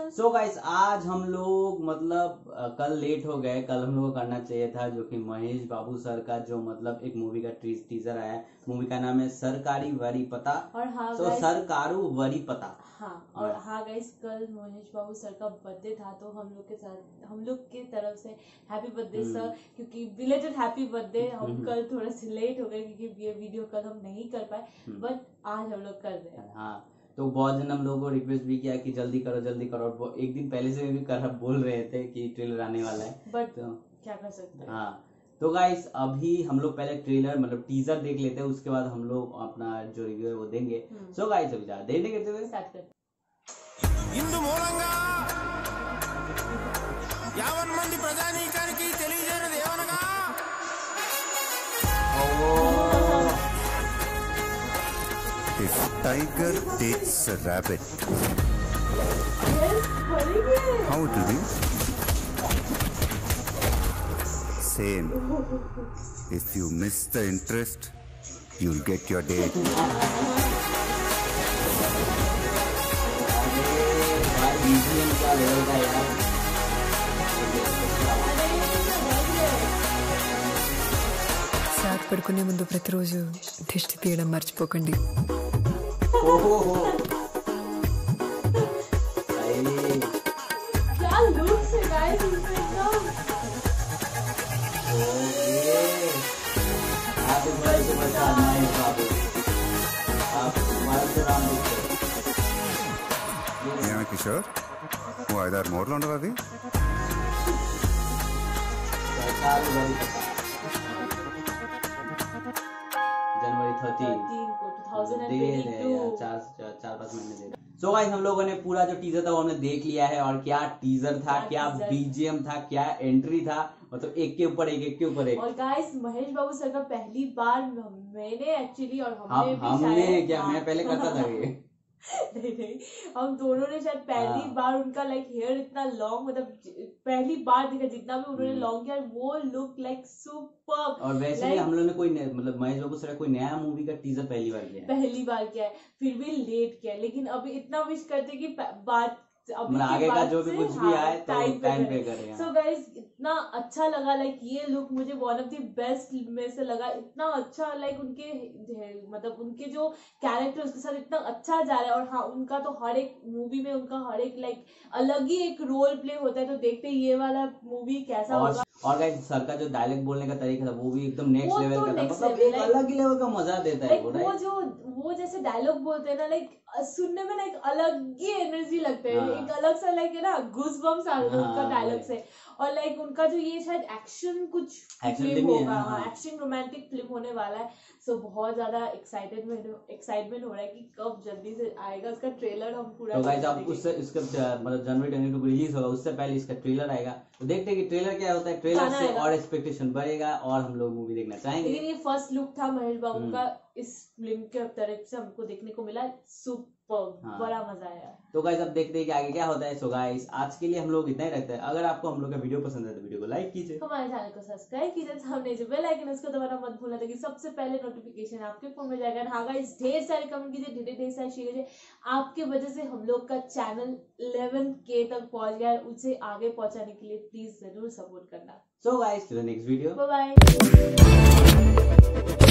Friends. So guys आज हम लोग मतलब कल लेट हो गए। कल हम लोग को करना चाहिए था जो कि महेश बाबू सर का जो मतलब एक मूवी का टीजर आया है। मूवी का नाम है सरकारी वरी पता। और हाँ तो सरकारू वरी पता। हाँ और हाँ गाइस, कल महेश बाबू सर का बर्थडे था, तो हम लोग की तरफ से हैप्पी बर्थडे सर, क्योंकि बिलेटेड हैप्पी बर्थडे। हम कल थोड़ा से लेट हो गए क्योंकि ये वीडियो कल हम नहीं कर पाए, बट आज हम लोग कर रहे हैं। हाँ, तो बहुत जन हम लोगों को रिक्वेस्ट भी किया कि जल्दी करो जल्दी करो, और वो एक दिन पहले से भी बोल रहे थे कि ट्रेलर आने वाला है, बट तो क्या कर सकते हैं। हाँ, तो गाइस अभी हम लोग पहले ट्रेलर मतलब टीजर देख लेते हैं, उसके बाद हम लोग अपना जो रिव्यू है वो देंगे। सो गाइस अभी ज्यादा देर नहीं करते हुए स्टार्ट करते हैं। ఇందు మూలంగా యావన్ మంది ప్రజానీకానికి తెలియజేయనిది ఏమనగా If tiger takes a rabbit, how it will be? Same. If you miss the interest, you'll get your date. Sir పడుకునే ముందు ప్రతిరోజు దిష్టి తీయడం మర్చిపోకండి. क्या लुक्स है गाइस इसमें एकदम। ఏమైనా కిషోర్ ఓ 5-6 మూరలు ఉండవు అది. जनवरी 13 को 2022 चार पाँच महीने दे। सो गाइस हम लोगों ने पूरा जो टीजर था वो हमने देख लिया है, और क्या टीजर था, क्या बीजीएम था, क्या एंट्री था, मतलब एक के ऊपर एक के ऊपर एक। और गाइस महेश बाबू सर का पहली बार मैंने एक्चुअली और हमने क्या मैं पहले करता था ये नहीं, हम दोनों ने शायद पहली बार उनका लाइक हेयर इतना लॉन्ग, मतलब पहली बार देखा जितना भी उन्होंने लॉन्ग किया, वो लुक लाइक सुपर। और वैसे भी हम लोगों ने कोई मतलब महेश बाबू सर कोई नया मूवी का टीजर पहली बार किया है, फिर भी लेट किया है, लेकिन अभी इतना विश करते कि बात मतलब आगे का जो भी कुछ भी आए तो टाइम पे करें। सो गाइस इतना अच्छा लगा, लाइक ये लुक मुझे वन ऑफ द बेस्ट में से लगा, इतना अच्छा, लाइक उनके मतलब उनके जो कैरेक्टर उसके साथ इतना अच्छा जा रहा है। और हाँ, उनका तो हर एक मूवी में उनका हर एक लाइक अलग ही एक रोल प्ले होता है, तो देखते ये वाला मूवी कैसा होगा। और गाइस सर का जो डायलॉग बोलने का तरीका था वो भी एकदम नेक्स्ट लेवल का था, मतलब एक अलग ही लेवल का मजा देता है वो जैसे डायलॉग बोलते हैं ना, लाइक सुनने में ना एक अलग ही एनर्जी लगता है, एक अलग सा लाइक है ना गूज बम्स आ रहे हैं उनका डायलॉग से। और लाइक उनका जो ये शायद एक्शन कुछ फिल्म होगा, एक्शन रोमांटिक फिल्म होने वाला है। सो बहुत ज्यादा एक्साइटमेंट हो रहा है कि कब जल्दी से आएगा उसका ट्रेलर, हम पूरा। तो गाइस अब उससे इसका मतलब जनवरी 22 को रिलीज होगा, उससे पहले इसका ट्रेलर आएगा, तो देखते हैं कि ट्रेलर क्या होता है। ट्रेलर से और एक्सपेक्टेशन बढ़ेगा और हम लोग मूवी देखना चाहेंगे। लेकिन ये फर्स्ट लुक था महेश बाबू का, इस फिल्म के तरफ से हमको देखने को मिला, सुपर बड़ा मजा आया। तो गाइस अब देखते हैं कि आगे क्या होता है। सो गाइस आज के लिए हम लोग इतना ही रखते हैं। अगर आपको हम लोग का वीडियो पसंद है तो वीडियो को लाइक कीजिए, हमारे चैनल को सब्सक्राइब कीजिए, सामने जो बेल आइकन है उसको दबाना मत भूलना ताकि सबसे पहले नोटिफिकेशन आपके फोन में जाएगा। हाँ गाइस ढेर सारे कमेंट कीजिए, ढेर सारे शेयर कीजिए, आपके वजह से हम लोग का चैनल 11K तक पहुंच गया है, उसे आगे पहुंचाने के लिए प्लीज जरूर सपोर्ट करना। So guys to the next video, bye bye.